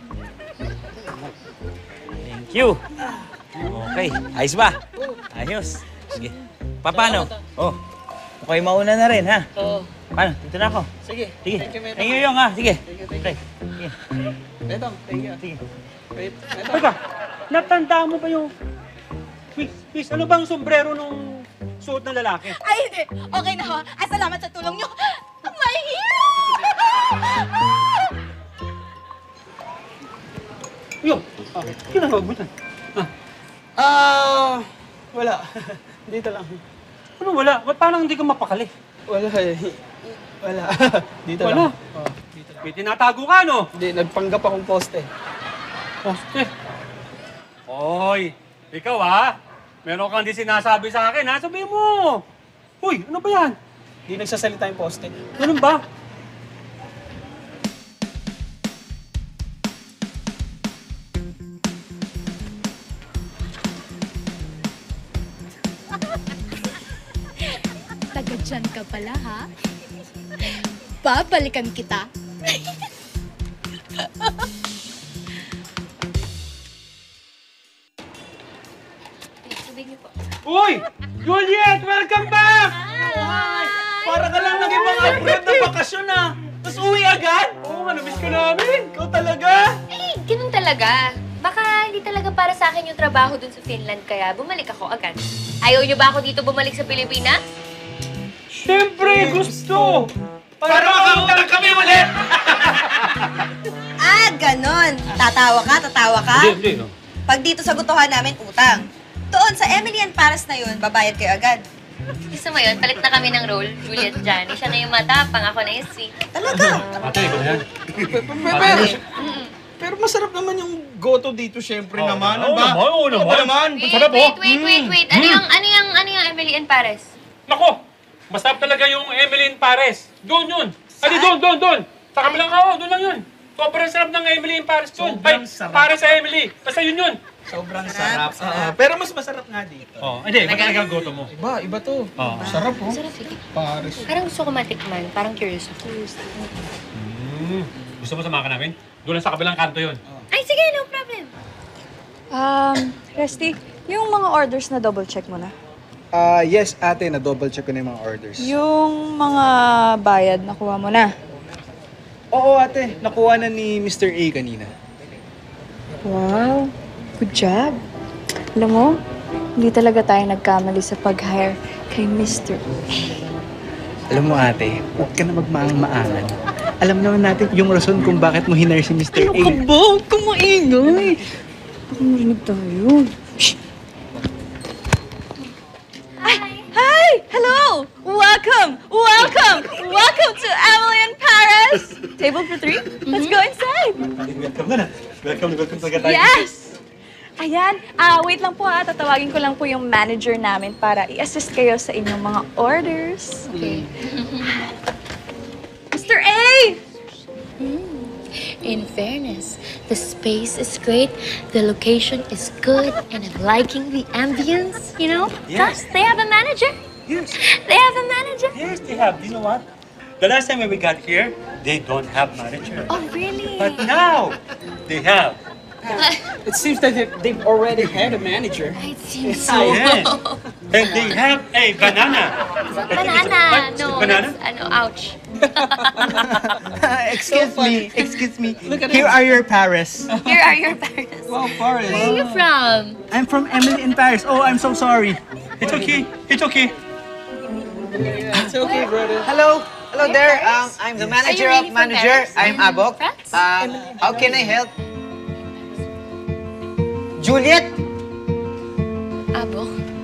Thank you. Okay, ayos ba? Ayos. Sige. Pa, paano? Oh, okay, mauna na rin, ha? Oo. Paano? Dito na ako. Sige. Sige. Thank you, Metong. Thank you, Yung, ha? Sige. Thank you, thank Okay. you. Sige. Metong, thank you. Sige. Wait, Metong. Teka, natandaan mo ba yung... Miss, miss, ano bang sombrero nung suot ng lalaki? Ay, hindi. Okay na ho. Ay, salamat sa tulong nyo. My hero! Yung, ah, ginagawa mo dyan. Ah, wala. Dito lang. Ano wala? Ba't parang hindi ka mapakali? Wala eh. Wala. Dito Wala? lang. Oh, dito lang. May tinatago ka, no? Hindi, nagpanggap akong poste. Poste? Hoy, ikaw ha? Meron kang di sinasabi sa akin ha? Sabihin mo! Uy, ano ba yan? Hindi nagsasalita yung poste. Ganun ba? Taga dyan ka pala, ha? Babalikan kita. Uy! Juliet! Welcome back! Hi! Para ka lang naging mga abroad na bakasyon ah. Tapos uwi agad? Oo nga, namiss ka namin. Ikaw talaga? Eh, ganun talaga. Baka hindi talaga para sa akin yung trabaho dun sa Finland, kaya bumalik ako agad. Ayaw niyo ba ako dito bumalik sa Pilipinas? Siyempre, gusto! Para makautang kami ulit! Ah, ganon. Tatawa ka, tatawa ka? Hindi, hindi. No. Pag dito sa gutuhan namin, utang. Doon sa Emily and Paris na yun, babayad kayo agad. Gusto mo yun? Palit na kami ng role. Juliet Johnny. Siya na yung matapang, ako na yung sweet. Talaga? Ate, ikaw yan. Pero, pero masarap naman yung goto dito, syempre Oo naman. naman, Ano ba? oo naman, oo Ano ba naman. naman? Wait, Sarap, wait, oh. wait, wait, wait. Ano Mm. yung, ano yung, ano yung Emily and Paris? Nako! Masarap talaga yung Emily in Paris. Doon yun. Adi, doon, doon, doon. Sa kabilang ako, doon lang yun. Sobrang sarap ng Emily in Paris doon. Sobrang Ay, sarap. Paris sa Emily. Basta yun yun. Sobrang sarap. Oo, pero mas masarap nga dito. Oh, hindi. Iba talaga ang goto mo. Iba, iba to. Oo. Sarap oh. Sarap eh. Paris. Parang gusto ko matikman. Parang curious ako. Mm. Gusto mo samahan ka namin? Doon lang sa kabilang kanto yun. Ay, sige, no problem. Um, Resty, yung mga orders na double check mo na? Ah, yes, ate, na-double check ko na yung mga orders. Yung mga bayad, nakuha mo na? Oo, ate. Nakuha na ni mister A kanina. Wow, good job. Alam mo, hindi talaga tayo nagkamali sa pag-hire kay mister Alam mo, ate, huwag ka na magmaang-maangan. Alam naman natin yung rason kung bakit mo hinire si mister A. Ano ka ba? Huwag kang maingay. Baka marinig tayo. Ay! Hi! Hello! Welcome! Welcome! Welcome to Emily in Paris! Table for three? Let's go inside! Welcome na na. Welcome, welcome talaga tayo. Yes! Ayan, ah wait lang po ha. Tatawagin ko lang po yung manager namin para i-assist kayo sa inyong mga orders. Okay. mister A! In fairness, the space is great, the location is good, and I'm liking the ambience, you know? Yes. Plus, they have a manager. Yes. They have a manager. Yes, they have. You know what? The last time when we got here, they don't have manager. Oh, really? But now, they have. It seems that they- they've already had a manager. It seems So, so. yes. And they have a banana. Banana. No, Banana? that's, ano, ouch. Excuse me, excuse me. Look at Here him. are your Paris. Here are your parents. Wow, Paris. Where are you from? I'm from Emily in Paris. Oh, I'm so sorry. It's okay. It's okay. It's okay, brother. Hello. Hello Hey, there. Paris. Um, I'm the manager Are you of really from manager. Paris? I'm Mm, Abok. France? Uh, how can I help? Juliet? Abo.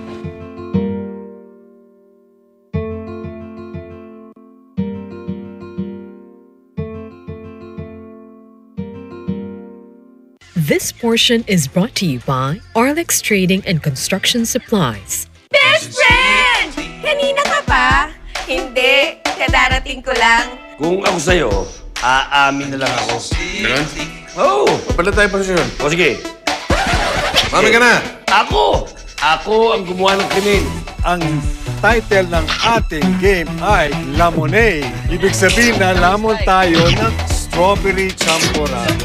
This portion is brought to you by Arlex Trading and Construction Supplies. Best friend! Kanina ka pa? Hindi. Kadarating ko lang. Kung ako sa'yo, aamin na lang ako. Ganun? Oo! Oh, Pala tayo posisyon. o sige. Mami ka na. Ako! Ako ang gumawa ng krimen. Ang title ng ating game ay Lamonade. Ibig sabihin na lamon tayo ng strawberry champorado.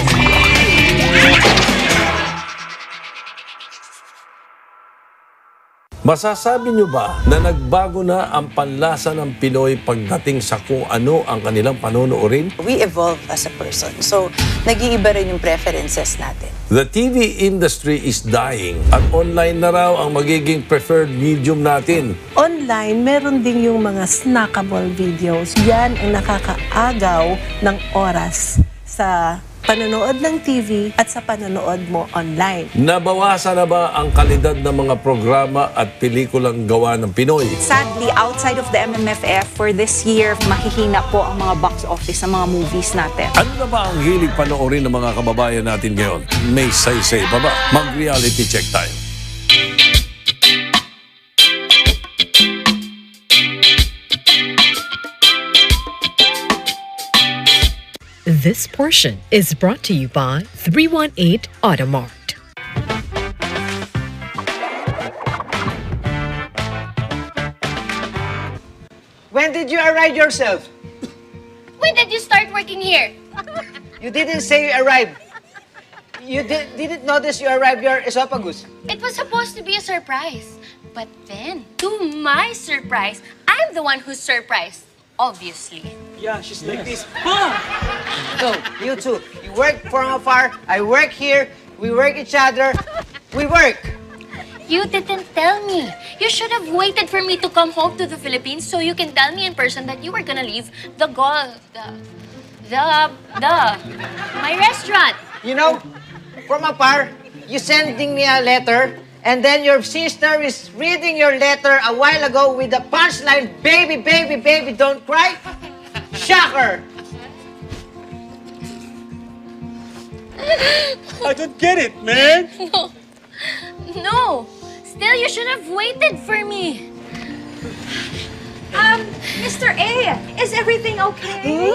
Masasabi niyo ba na nagbago na ang panlasa ng Pinoy pagdating sa kung ano ang kanilang panonoorin? We evolve as a person. So, nag-iiba rin yung preferences natin. The T V industry is dying at online na raw ang magiging preferred medium natin. Online, meron din yung mga snackable videos. Yan ang nakakaagaw ng oras sa panonood ng T V at sa panonood mo online. Nabawasan na ba ang kalidad ng mga programa at pelikulang gawa ng Pinoy? Sadly, outside of the M M F F, for this year, mahihina po ang mga box office ng mga movies natin. Ano na ba ang hilig panoorin ng mga kababayan natin ngayon? May say-say pa ba? Mag-reality check tayo. This portion is brought to you by three one eight Automart. When did you arrive yourself? When did you start working here? You didn't say you arrived. You di- didn't notice you arrived your esophagus. It was supposed to be a surprise. But then, to my surprise, I'm the one who's surprised. Obviously. Yeah, she's like this. So, you two, you work from afar, I work here, we work each other, we work. You didn't tell me. You should have waited for me to come home to the Philippines so you can tell me in person that you were gonna leave the goal, the, the, the, my restaurant. You know, from afar, you sending me a letter, and then your sister is reading your letter a while ago with the punchline, baby, baby, baby, don't cry. Shocker! I don't get it, man. No. No. Still, you should have waited for me. Um, Mister A, is everything okay?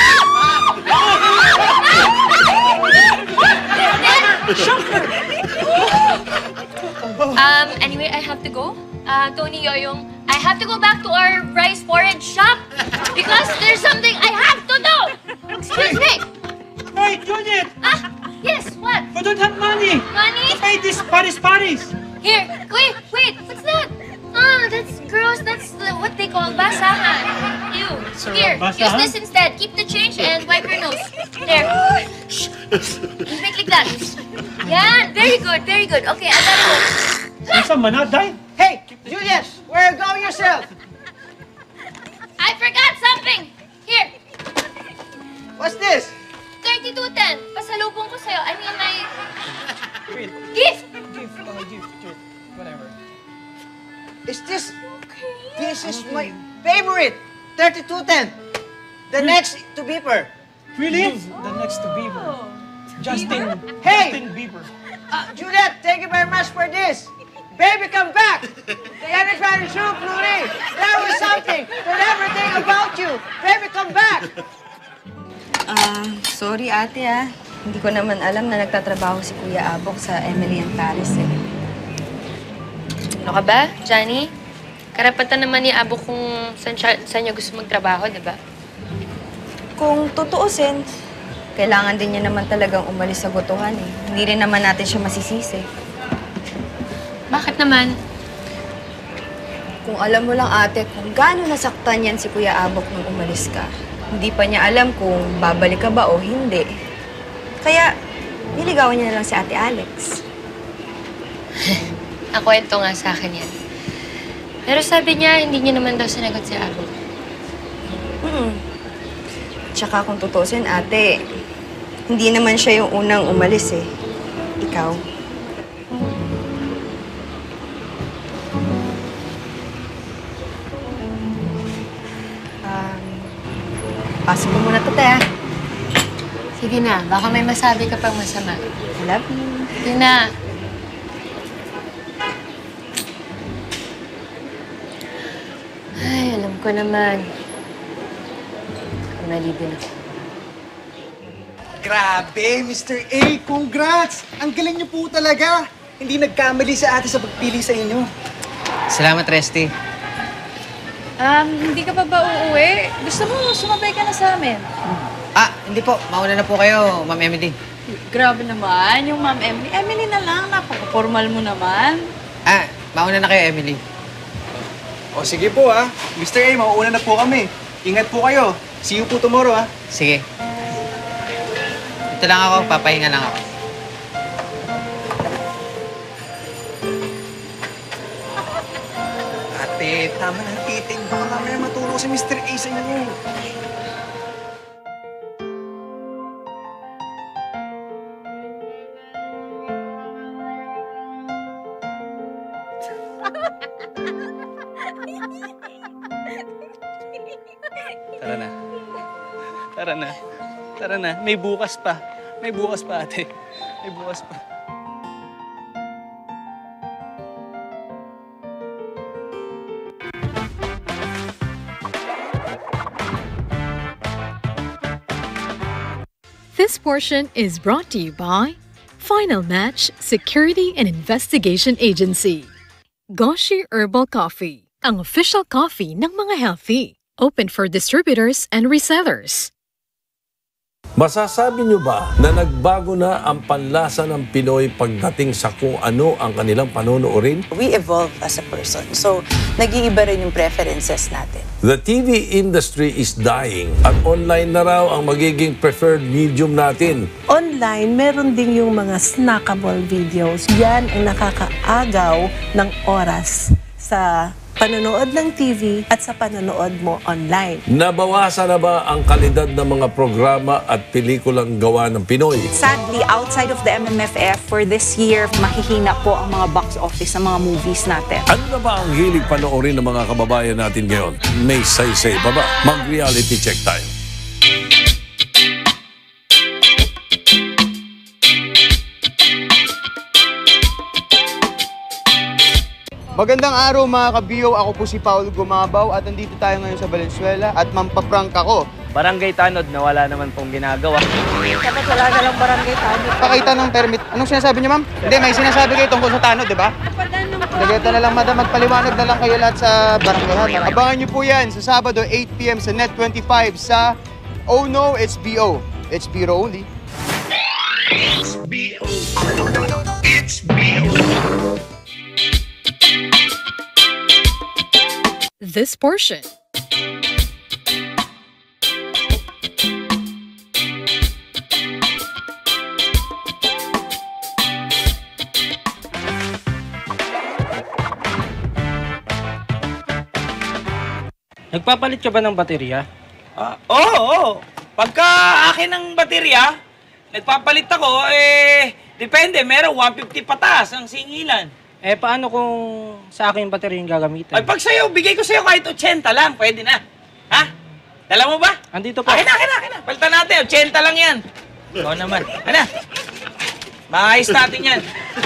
Um, anyway, I have to go. Uh, Tony Yoyong, I have to go back to our rice porridge shop because there's something I have to do. Excuse me. Wait, Juliet. Ah, yes, what? We don't have money. Money? To pay this Paris Paris. Here, wait, wait, what's that? Ah, that's gross. That's the, what they call basahan. Ew. Sarap, Here, use basahan? this instead. Keep the change and wipe your nose. There. Shh. Make like that. Yeah, very good, very good. Okay, I gotta go. Nasa manaday? Hey, Juliet, where are you going yourself? I forgot something. Here, What's this? thirty-two ten. Pasalubong ko sa'yo. I mean, my gift. Gift, uh, gift, gift, whatever. Is this? This is my favorite. thirty-two ten. The next to Beeper. Really? The next to Bieber. Justin. Hey! Justin Bieber. Uh, Juliet, thank you very much for this. Baby, come back. The anniversary soup, Luri. There was something. There's everything about you. Baby, come back. Ah, sorry ate ah. Hindi ko naman alam na nagtatrabaho si Kuya Abok sa Emily and Paris eh. Ano ka ba, Johnny? Karapatan naman ni Abo kung saan, siya, saan niya gusto magtrabaho, di ba? Kung tutuusin, kailangan din niya naman talagang umalis sa gotohan eh. Hindi rin naman natin siya masisisi. Bakit naman? Kung alam mo lang ate, kung gaano nasaktan yan si Kuya Abok nung umalis ka, hindi pa niya alam kung babalik ka ba o hindi. Kaya, niligawan niya na lang si Ate Alex. Nakwento nga sa akin yan. Pero sabi niya, hindi niya naman daw sinagot si Abo. Hmm. Tsaka kung tutusin, ate, hindi naman siya yung unang umalis eh. Ikaw. Um, pasok mo muna to, te, ah. Sige na, baka may masabi ka pang masama. I love you. Sige na. Ay, alam ko naman. Mali din ako. Grabe, Mister A! Congrats! Ang galing niyo po talaga! Hindi nagkamali sa ate sa pagpili sa inyo. Salamat, Resty. Um, hindi ka pa ba uuwi? Gusto mo, sumabay ka na sa amin. Ah, hindi po. Mauna na po kayo, Ma'am Emily. Grabe naman, yung Ma'am Emily. Emily na lang, napaka-formal mo naman. Ah, mauna na kayo, Emily. O sige po ah. Mister A, mauuna na po kami. Ingat po kayo. See you po tomorrow ah. Sige. Ito lang ako, papahinga lang ako. Ate, tama na ang titing. Baka mamaya matulog si Mister A sa inyo. Tara na. Tara na. Tara na. May bukas pa. May bukas pa, ate. May bukas pa. This portion is brought to you by Final Match Security and Investigation Agency. Goshi Herbal Coffee, ang official coffee ng mga healthy. Open for distributors and resellers. Masasabi nyo ba na nagbago na ang panlasa ng Pinoy pagdating sa kung ano ang kanilang panonoorin? We evolve as a person. So, nag-iiba rin yung preferences natin. The T V industry is dying at online na raw ang magiging preferred medium natin. Online, meron din yung mga snackable videos. Yan ang nakakaagaw ng oras sa panonood ng T V at sa panonood mo online. Nabawasan na ba ang kalidad ng mga programa at pelikulang gawa ng Pinoy? Sadly, outside of the M M F F, for this year, mahihina po ang mga box office ng mga movies natin. Ano na ba ang hilig panoorin ng mga kababayan natin ngayon? May say-say pa ba? Mag-reality check tayo. Magandang araw mga kabiyo, ako po si Paul Gumabaw at nandito tayo ngayon sa Valenzuela at mampaprank ako. Barangay Tanod na wala naman pong ginagawa. Dapat wala na lang barangay Tanod. Pakita ng permit. Anong sinasabi niyo, ma'am? Hindi, may sinasabi kayo tungkol sa Tanod, di ba? Sige, ito na lang, madam. Magpaliwanag na lang kayo lahat sa barangay. Abangan niyo po yan sa Sabado, eight p m sa Net twenty-five sa Oh No, It's B O. It's Biro only. It's B O. It's B O. This portion. Nagpapalit ka ba ng baterya? Ah, oo, oo. Pagka akin ng baterya, nagpapalit ako, eh, depende, meron one fifty pataas ang singilan. Eh, paano kung sa akin yung baterya yung gagamitin? Ay, pag sa'yo, bigay ko sa'yo kahit eighty lang, pwede na. Ha? Dala mo ba? Andito po. Akin na, akin na, akin na. Palitan natin, eighty lang yan. Oo naman. Ano? Maayos natin yan.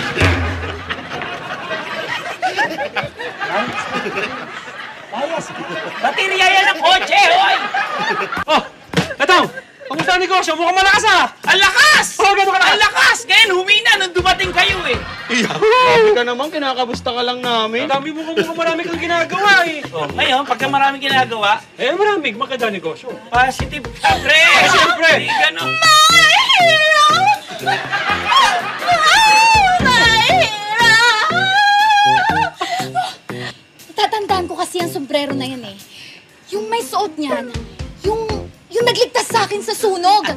Ayos. Baterya yan ang kotse, hoy! Oh, eto! Kamusta ang negosyo? Mukhang malakas ah! Ang lakas! Oh, gano'n ka na! Ang lakas! Ngayon, humina nung dumating kayo eh. Grabe ka naman, kinakabusta ka lang namin. Dami mo mukhang marami kang ginagawa eh. Oh, ngayon, pagka maraming ginagawa, eh marami, maganda negosyo. Positive, siyempre! Eh, siyempre! Hindi gano'n. My hero! My hero! Tatandaan ko kasi ang sombrero na yan eh. Yung may suot niyan, yung, yung nagligtas sa akin sa sunog.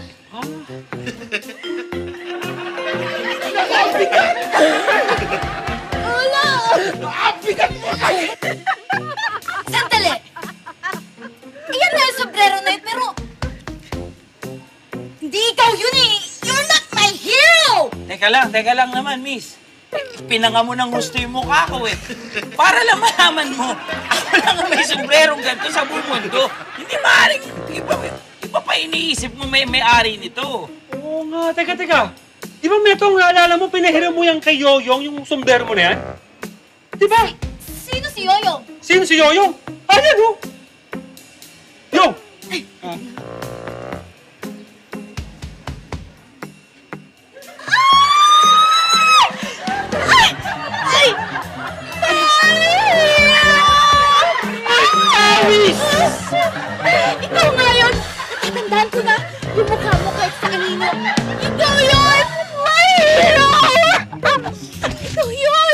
Wala! Abigat mo! Sandali! Iyan na yung sombrero na yun, pero... Hindi ikaw yun eh! You're not my hero! Teka lang, teka lang naman, miss. Pinanga mo ng gusto yung mukha ko eh. Para lang malaman mo, ako lang ang may sombrerong ganito sa buong mundo. Hindi maaaring iba, iba pa iniisip mo may may-ari nito. Oo nga, teka, teka. Di ba, Metong, naalala mo, pinahiram mo yan kay Yoyong, yung sombrero mo na yan? Di ba? Sino si Yoyong? Sino si Yoyong? Ayan, oh! Yo! Ah. Ikaw nga yun! Natatandaan ko na yung mukha mo kahit sa kanino. Ikaw yun! My hero! Ikaw yun!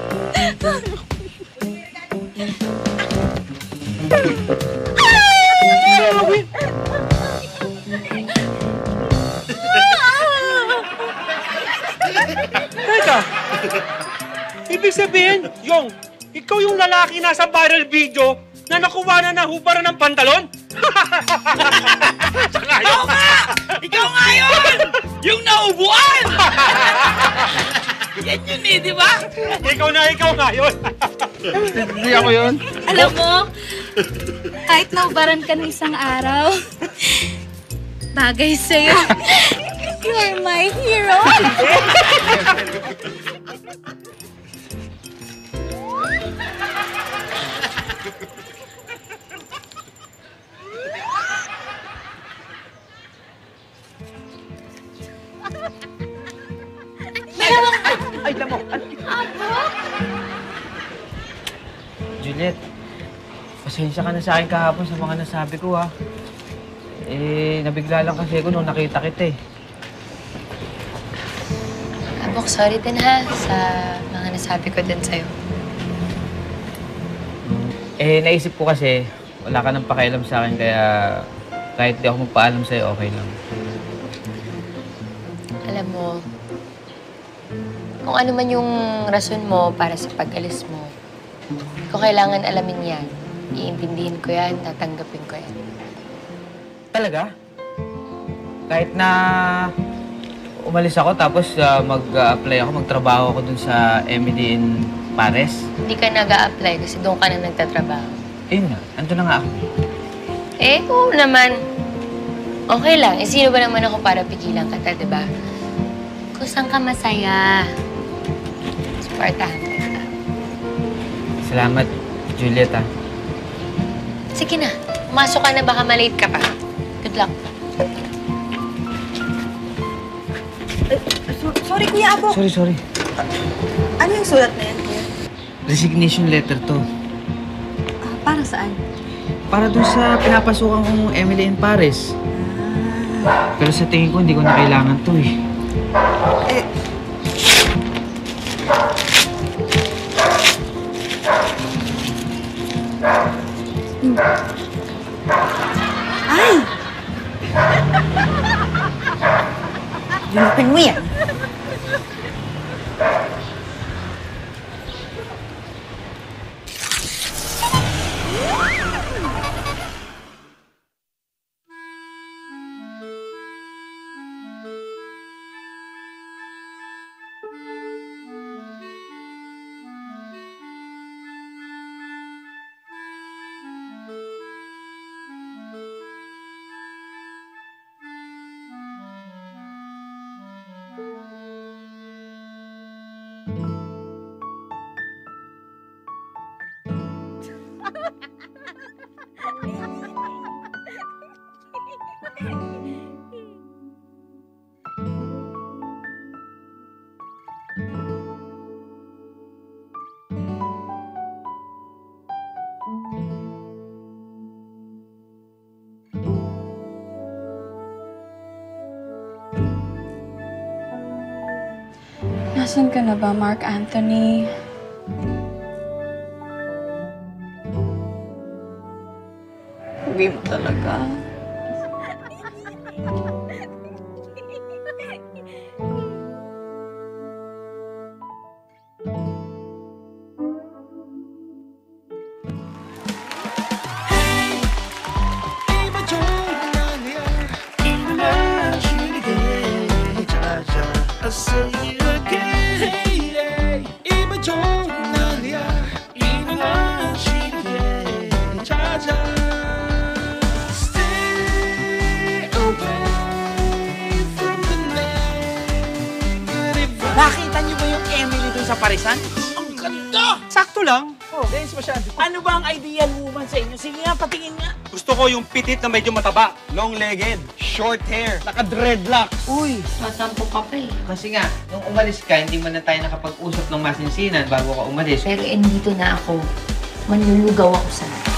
Teka! Ibig sabihin, Yong, ikaw yung lalaki nasa viral video na nakuha na nahubaran ng pantalon? Ikaw nga! Ikaw nga yun! Yung naubuan! Yan yun eh, di ba? Ikaw na, ikaw na yun. Hindi ako yun. Alam mo, kahit naubaran ka ng isang araw, bagay sa'yo. You're my hero. Ay, lamok. Juliet, pasensya ka na sa akin kahapon sa mga nasabi ko, ha. Eh, nabigla lang kasi ako nung nakita kita, eh. Abok, sorry din ha sa mga nasabi ko din sa'yo. Eh, naisip ko kasi, wala ka nang pakialam sa akin, kaya kahit di ako magpaalam sa'yo, okay lang. Alam mo, kung ano man yung rason mo para sa pag-alis mo, kung kailangan alamin yan, iintindihin ko yan, tatanggapin ko yan. Talaga? Kahit na umalis ako tapos uh, mag-apply ako, magtrabaho ako dun sa M E D in Paris? Hindi ka nag-a-apply kasi doon ka na nagtatrabaho. Ayun nga, ando na nga ako. Eh, kung naman, okay lang. Eh, sino ba naman ako para pigilan ka, di ba? Kung saan ka masaya, supportahan kita. Salamat, Juliet, ha. Sige na, pumasok ka na, baka malate ka pa. Good luck. Eh, so- sorry, Kuya Abok. Sorry, sorry. Ano yung sulat na yan, Kuya? Resignation letter to. Ah, para saan? Para dun sa pinapasukan kong Emily in Paris. Pero sa tingin ko, hindi ko na kailangan to, eh. Eh, ay! Junupin mo yan. Nasaan ka na ba, Mark Anthony? Uwi mo talaga. Nakita niyo ba yung Emily dun sa Parisan? Ang ganda! Sakto lang. Oh, Dennis, masyado. Ano ba ang ideal woman sa inyo? Sige nga, patingin nga. Gusto ko yung pitit na medyo mataba. Long-legged, short hair, naka-dreadlocks. Uy! Matampo ka pa eh. Kasi nga, nung umalis ka, hindi man na tayo nakapag-usap ng masinsinan bago ka umalis. Pero eh, dito na ako, manlulugaw ako sana.